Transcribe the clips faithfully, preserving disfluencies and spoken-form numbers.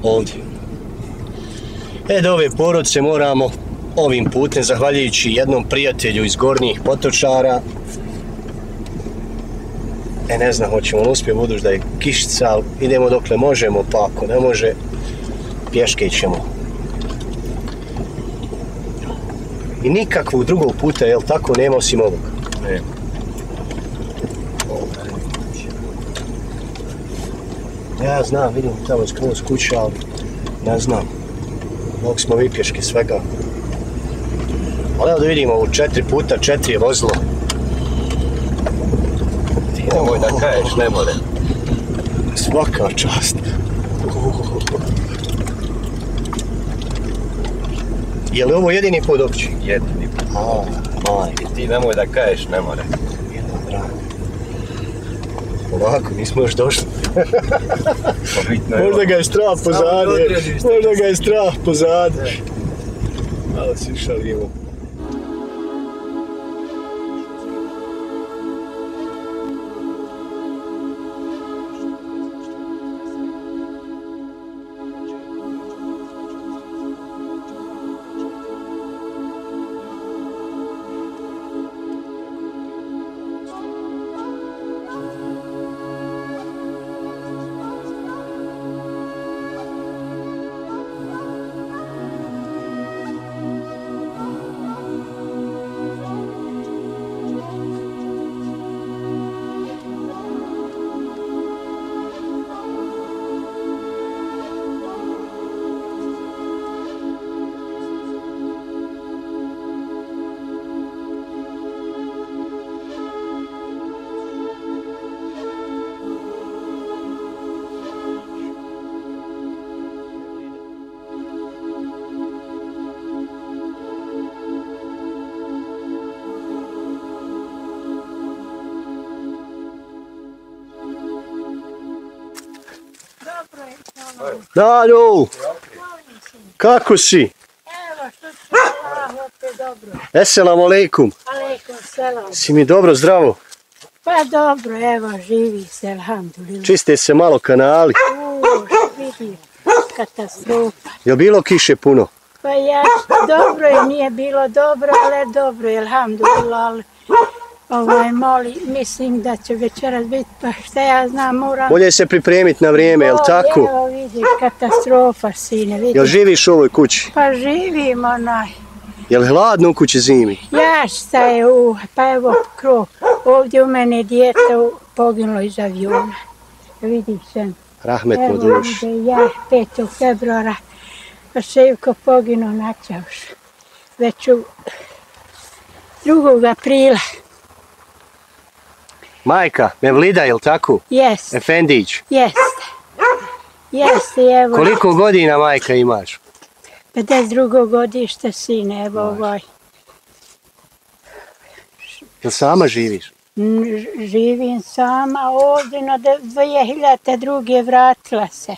ovdje. E, do ove porodice moramo ovim putem, zahvaljujući jednom prijatelju iz Gornjih Potočara. E, ne znam, hoćemo li uspjeti, budući da je kišica, ali idemo dokle možemo, pa ako ne može, pješke ćemo. I nikakvog drugog puta, jel tako, nema osim ovog? Ne. Ja znam, vidim tamo skroz kuća, ali ne znam. Mogu smo vi pješke svega. Ali evo da vidimo, ovo četiri puta četiri je vozilo. Ti nemoj da kaješ, ne more. Svaka čast. Je li ovo jedini put opći? Jedini put. A, maj. I ti nemoj da kaješ, ne more. Jedan drag. Ovako, nismo još došli. Možda ga je strah pozadnje. Možda ga je strah pozadnje. Ali si šalimo. Danu, kako si? Evo, što ću Allah, opet dobro. Esselamu alejkum. Alejkum selam. Si mi dobro, zdravo? Pa dobro, evo, živi se, alhamdulillah. Čiste se malo kanali. Uuu, vidi, katastrofa. Je bilo kiše puno? Pa ja, dobro je, nije bilo dobro, ali dobro je, alhamdulillah, ali ovaj, moli, mislim da će večeras biti, pa šta ja znam, moram... Bolje se pripremiti na vrijeme, jel tako? Evo, vidi, katastrofa, sine, vidi. Jel živiš u ovoj kući? Pa živim, onaj. Jel hladno u kući zimi? Ja šta je u, pa evo krov, ovdje u mene dijete poginulo iz aviona. Vidiš se. Rahmet mu Evo duš. ovdje ja, petog februara, pa Ševko poginuo na Ćauš. Već u drugog aprila. Majka, Mevlida, jel tako? Jest, Efendić. jeste. Jeste, evo. Koliko godina, majka, imaš? pedeset drugo godište, sine, evo ovaj. Jel sama živiš? N- Živim sama ovdje, no dvije hiljade druge vratila se.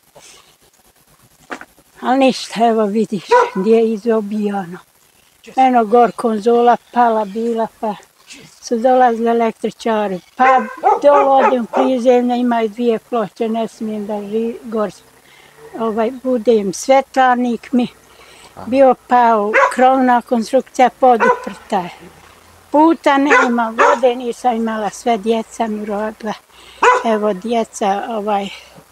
Ali ništa, evo vidiš, gdje je izobijano. Eno gor konzola pala bila, pa su dolazili električari. Pa dolo odim prizemlja, imaju dvije ploče, ne smijem da ži, gor ovaj, budem svetlarnik mi. Bio pao, krovna konstrukcija poduprta. Puta nema, vode nisam imala, sve djeca mi rodila. Evo djeca, ovaj,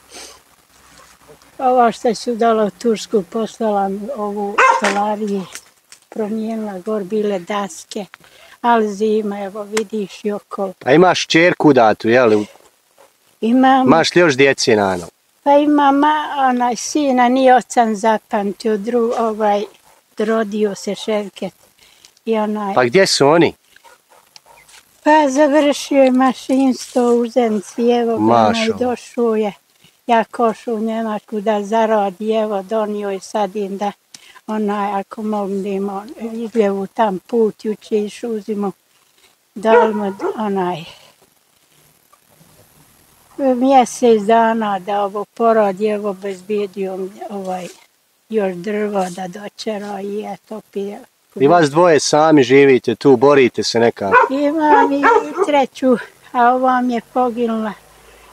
ovo što su dala u Tursku, poslala mi ovu stolariju, promijenila, gor bile daske, ali zima, evo vidiš i okolo. A imaš čerku datu, jel? Imam, Imaš li još djece, Nano? pa imam ma, onaj sina, ni ocan zapamtio, dru, ovaj, rodio se Ševket. I onaj, Pa gdje su oni? pa završio je mašinstvo u Zenci, evo ga, onaj, Mašallah. došao je. Ja košu u Njemačku da zaradi, evo donio je sad im da onaj, ako mogu da ima izljevu tam put, juče išao uzimu, dal mu onaj mjesec dana da ovo porodi, evo bezbedio ovaj još drvo da dočera i eto pije. I vas dvoje sami živite tu, borite se nekako. Imam i treću, a ova mi je poginula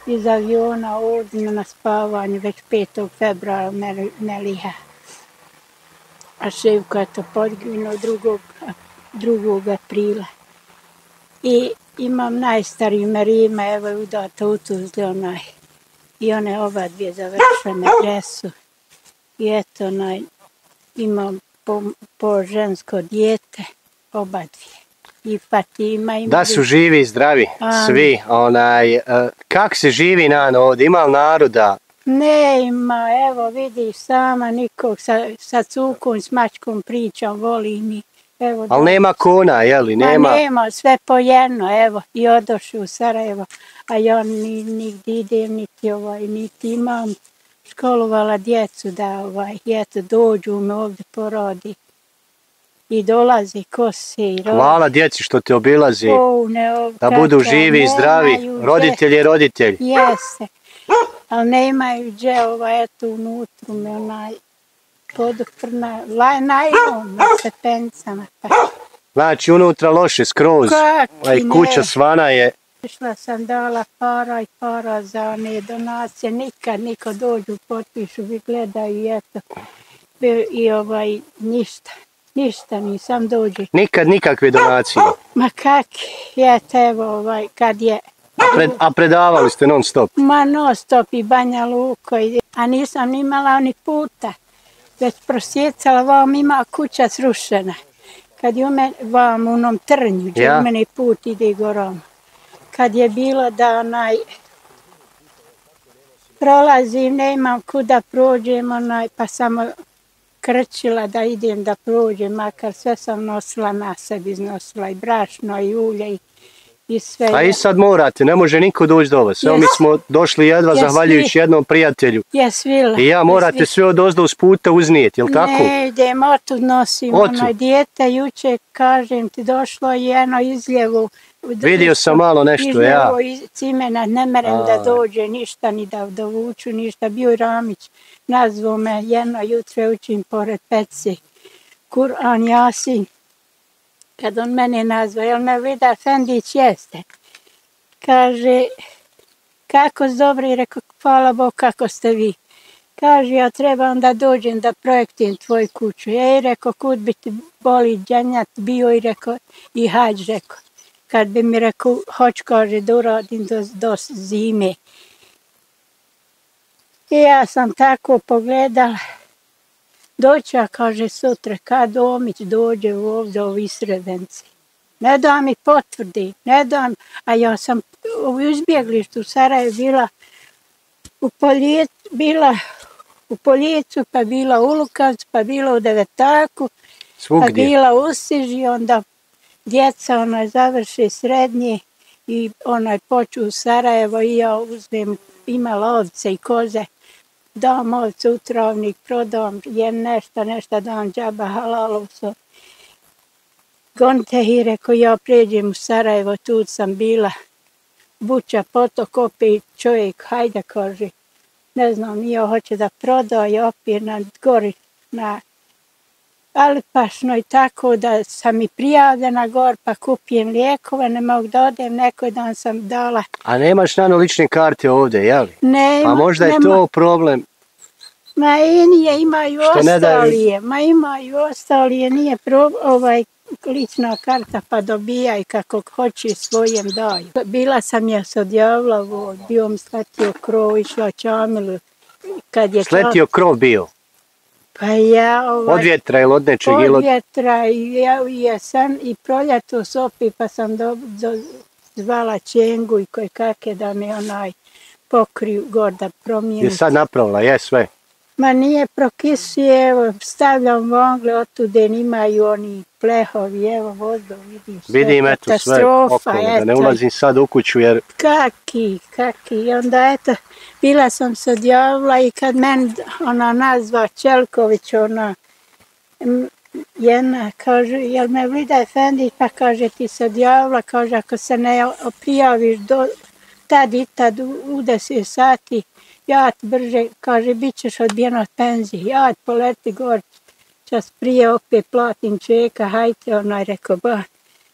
iz aviona ovdje na spavanju, već petog februara Meliha. A Ševko je to podginuo drugog aprila. I imam najstariju Merima, evo je udata u Tuzli onaj. I one oba dvije završene dresu. I eto onaj, imam po, po žensko dijete, oba dvije. I Fatima ima... Da su živi i zdravi, a, svi. Onaj, uh, kak se živi Nano ovdje? Ima li naroda? Ne ima, evo vidiš sama nikog, sa, sa cukom, s mačkom pričam, voli mi. Evo, ali nema kona, jeli? Nema... Ma nema, sve po jedno, evo, i odošli u Sarajevo, a ja ni, nigdje idem, niti, ovaj, niti imam školovala djecu da ovaj, eto, dođu me ovdje porodi. I dolazi kose i rodi. Hvala djeci što te obilazi, o, ne, ov, da budu živi i zdravi, roditelj je roditelj. Jeste, ali nemaju gdje, ovaj, eto, unutru me onaj, poduprna, najlon na stepencama. Pa. Znači unutra loše, skroz, aj kuća svana je. Išla sam dala para i para za one donacije, nikad niko dođu, potpišu, vi gledaju i eto, i ovaj, ništa, ništa nisam dođe. Nikad nikakve donacije? Ma kak, eto, evo, ovaj, kad je... A, pred, a predavali ste non stop? Ma non stop i Banja Luka, a nisam imala ni puta. Već prosjecala, vam ima kuća srušena. Kad je u mene, vam u onom trnju, gdje ja. U mene put ide gorom. Kad je bilo da onaj, prolazim, ne imam kuda prođem, onaj, pa sam krčila da idem da prođem, makar sve sam nosila na sebi, iznosila i brašno i ulje i I sve. A i sad morate, ne može niko doći do vas. Evo mi smo došli jedva yes, zahvaljujući jednom prijatelju. Yes, vila. I ja morate yes, sve od ozdo uz puta uznijeti, jel tako? Ne, idem, otud nosim ono dijete, juče kažem ti došlo jedno izljevu. Vidio sam malo nešto, ja. Izljevu iz cimena, ne merem da dođe, ništa ni da dovuču, ništa. Bio je Ramić, nazvao me jedno jutro učim pored peci. Kur'an Jasin. Kad on mene nazva, jel me vidi Efendić jeste. Kaže, kako s dobri, rekao, hvala Bog, kako ste vi. Kaže, ja trebam da dođem da projektim tvoju kuću. Ej, rekao, kud bi ti boli dženjat bio i rekao, i hađ, rekao. Kad bi mi rekao, hoć, kaže, da uradim do, do zime. I ja sam tako pogledala. Doća, kaže, sutra, kad Omić dođe ovdje u Visredenci. Ne da mi potvrdi, ne da mi, a ja sam u izbjeglištu u Sarajevu bila u Poljicu, bila u Poljicu, pa bila u Lukavcu, pa bila u Devetaku, svugdje. Pa bila u Usiži, onda djeca onaj završi srednje i onaj poču u Sarajevo i ja uzmem, imala ovce i koze. Dam ovce u travnik, prodam, jem nešto, nešto dam džaba halalovcu. Gonte i reko, ja pređem u Sarajevo, tu sam bila. Buča potok, opet čovjek, hajde, kaže, ne znam, ja hoće da proda i opet na gori, na Alipašnoj, tako da sam i prijavljena gor, pa kupijem lijekove, ne mogu da odem, neki dan sam dala. A nemaš nano lične karte ovdje, jel? Ne, pa možda je nema. To problem. Ma i nije, imaju ostalije, ma imaju ostalije, nije pro, ovaj, lična karta pa dobijaj kako hoće svojem daju. Bila sam ja se odjavila, bio mi sletio krov, išla Čamilu. Kad je sletio krov bio? Pa ja, ovaj, od vjetra ili od nečeg? Od vjetra i ja u jesen i proljeto sopi pa sam do, do, zvala Čengu i koje kake da mi onaj pokriju gor da promijenim. Je sad napravila, je sve? Ma nije prokisuje, evo stavljam vongle, otude imaju oni plehovi, evo vodu vidim sve. Vidim eto sve okolo, da ne ulazim sad u kuću jer... Kaki, kaki, i onda eto, bila sam se odjavila i kad meni ona nazva Čelković, ona jedna, kaže, jel me Vida Efendić, pa kaže ti se odjavila, kaže ako se ne prijaviš do tad i tad u deset sati, ja ti brže, kaže, bit ćeš odbijen od penzije, ja ti poleti gor, čas prije opet platim čeka, hajte, onaj rekao, ba.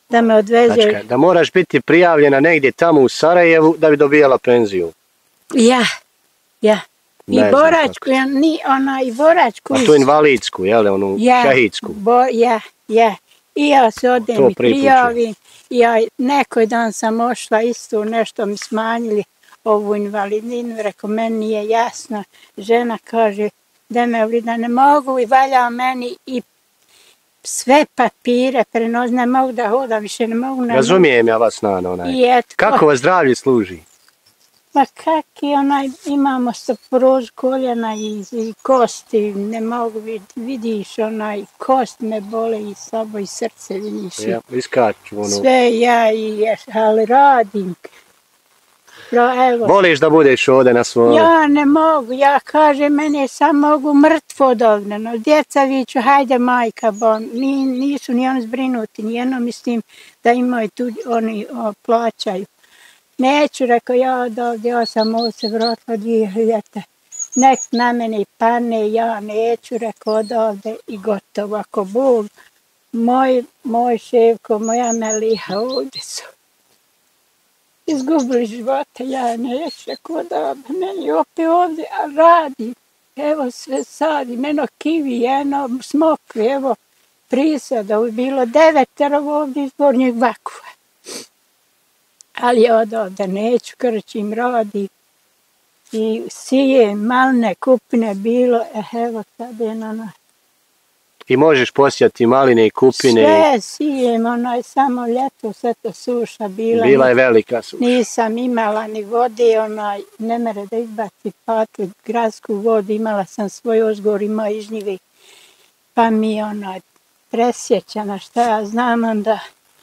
da me odveze. Znači, da moraš biti prijavljena negdje tamo u Sarajevu da bi dobijala penziju. Ja, ja. I Ne znam boračku, ja, ni, ona, i boračku. A iz- tu invalidsku, jel, onu ja, šehidsku. Bo, ja, ja. I ja se odem To i prvi put prijavim. I ja nekoj dan sam ošla isto, nešto mi smanjili ovu invalidninu. Rekao, meni nije jasno. Žena kaže, da me ovdje da ne mogu i valja meni i sve papire prenosi, ne mogu da hodam, više ne mogu. Ne Razumijem ja vas, Nana, onaj. I eto, Kako vas zdravlje služi? pa kaki onaj, imamo stoporozu koljena i, i kosti, ne mogu vid, vidiš onaj, kost me bole i slabo i srce vidiš. Ja, iskaču, ono. Sve ja i, ali radim. Ra, evo. Voliš da budeš ovdje na svojom? Ja ne mogu, ja kažem, mene sam mogu mrtvo odavde, no djeca viću, hajde majka, bo ni, nisu ni oni zbrinuti, nijedno mislim da imaju tu, oni o, plaćaju. Neću, rekao ja odavde, ja sam ovo se vratila dvije hiljade. Nek na mene pane, ja neću, rekao odavde i gotovo. Ako Bog, moj, moj ševko, moja Meliha ovdje su izgubili života, ja neću, rekao odavde, meni opet ovdje, a radi. Evo sve sadi, eno kivi, eno smokvi, evo prisada, bilo devetero ovdje iz Gornjeg Vakova. Ali ja odavde neću, krčim, radi i sije, malne kupine bilo, e, evo sad je na I možeš posijati maline i kupine. sve sijem, onaj samo ljeto, sve to suša bila. Bila je velika suša. Nisam imala ni vode, onaj, ne mere da izbaci patli, gradsku vodu, imala sam svoj ozgor, ima ižnjivi, pa mi onaj presjećana, šta ja znam, onda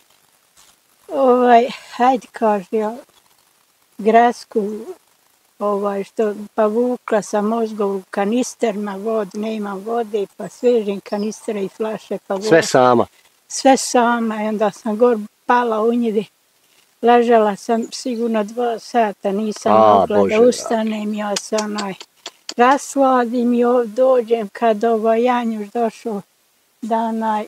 ovaj, hajde kaže, ja, gradsku, ovaj, što, pa vukla sam ozgor u kanisterima vod, ne imam vode, pa svežim kanistere i flaše, pa vod. Sve sama. Sve sama, i onda sam gor pala u njivi. Ležala sam sigurno dva sata, nisam A, mogla Bože, da ustanem, ja se onaj rasladim i ovdje dođem kad ovaj Janjuš došao da onaj...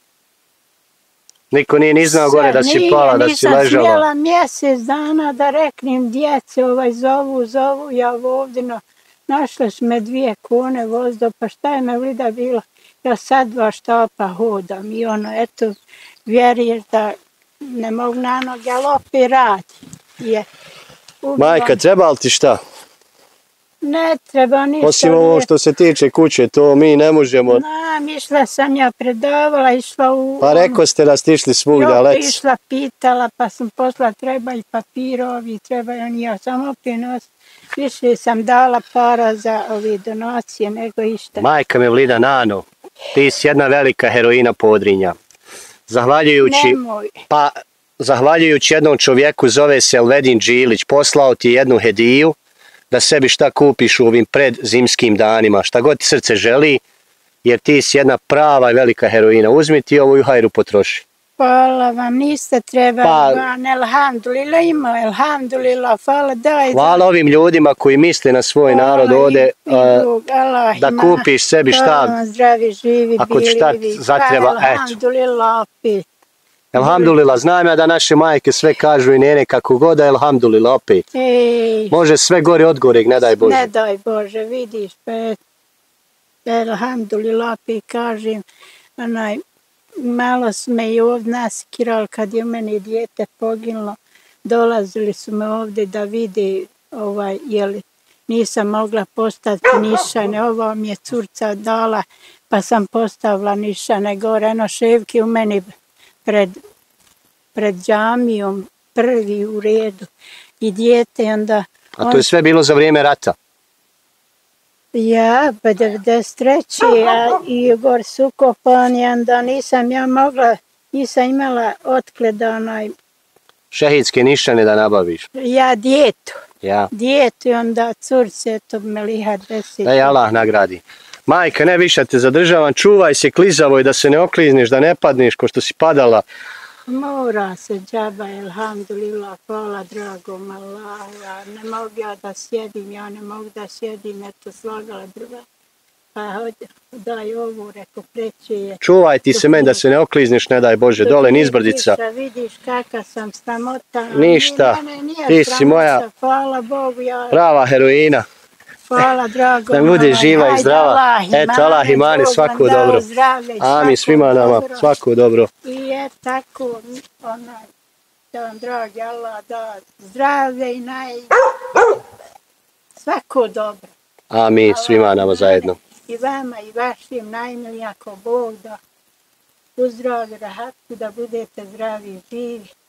Niko nije ni znao gore da si Nije, pala, da si nisam ležala. smjela mjesec dana da reknem djece, ovaj zovu, zovu, ja ovdje, no, našle su me dvije kone vozdo, pa šta je me vrida bilo? Ja sad dva štapa hodam i ono, eto, vjeruješ da ne mogu na noge, ali opet radi. Je. Majka, treba li ti šta? Ne treba ništa. Osim ovo nije. što se tiče kuće, to mi ne možemo. Znam, išla sam ja predavala, išla u... Pa rekao ste da ste išli svugdje, ali Opet eto. išla pitala, pa sam posla treba i papirovi, treba i oni, ja sam opet nos. Više sam dala para za ove donacije nego išta. Majka me vlida, Nano, ti si jedna velika heroina Podrinja. Zahvaljujući, Nemoj. pa, zahvaljujući jednom čovjeku, zove se Elvedin Đilić, poslao ti jednu hediju da sebi šta kupiš u ovim predzimskim danima, šta god ti srce želi, jer ti si jedna prava i velika heroina. Uzmi ti ovu i u hajru potroši. Hvala vam, niste trebali, Pa- van, elhamdulillah ima, elhamdulillah, hvala, daj. Hvala ovim ljudima koji misle na svoj narod Hvala ovdje, i- i a, Bog, Allah da ima. kupiš sebi šta. Hvala vam, zdravi, živi, Ako ti bili, šta vi. zatreba, Hvala, eto. Elhamdulillah, opet. Elhamdulillah, znam ja da naše majke sve kažu i nene kako god, a elhamdulillah opet. Ej, Može sve gore od goreg, ne daj Bože. ne daj Bože, vidiš, pa et, elhamdulillah, opet kažem, onaj, malo su me i ovdje nasikirali kad je u meni dijete poginulo. Dolazili su me ovdje da vide, ovaj, jel, nisam mogla postaviti nišane, ovo mi je curca dala, pa sam postavila nišane gore, eno ševke u meni pred, pred džamijom, prvi u redu. I dijete onda... A to je sve bilo za vrijeme rata. Ja, pa devedeset treće a i gor su ukopani, onda nisam ja mogla, nisam imala otkle da onaj, Šehidske nišane da nabaviš. ja djetu, Ja. djetu i onda curce, to Meliha deset. Da je Allah nagradi. Majka, ne više te zadržavam, čuvaj se klizavoj da se ne oklizneš, da ne padneš ko što si padala. Mora se džaba, elhamdulillah, hvala dragom Allahu, ja ne mogu ja da sjedim, ja ne mogu da sjedim, eto slagala drva. pa hođe, daj ovu, reko, preći je. Čuvaj ti se meni da se ne oklizniš, ne daj Bože, dole nizbrdica. Vidiš kakav sam stamota. Ništa, ti si moja hvala Bogu, ja. prava heroina. Hvala, drago. Da budeš živa i zdrava. Eto, Allah imani, svako dobro. Amin, svima nama, svako dobro. I je tako, onaj, da vam dragi Allah da zdravlje i naj... Svako dobro. Amin, svima nama zajedno. I vama i vašim najmilijako Bog da uzdravi, rahatku, da budete zdravi i živi.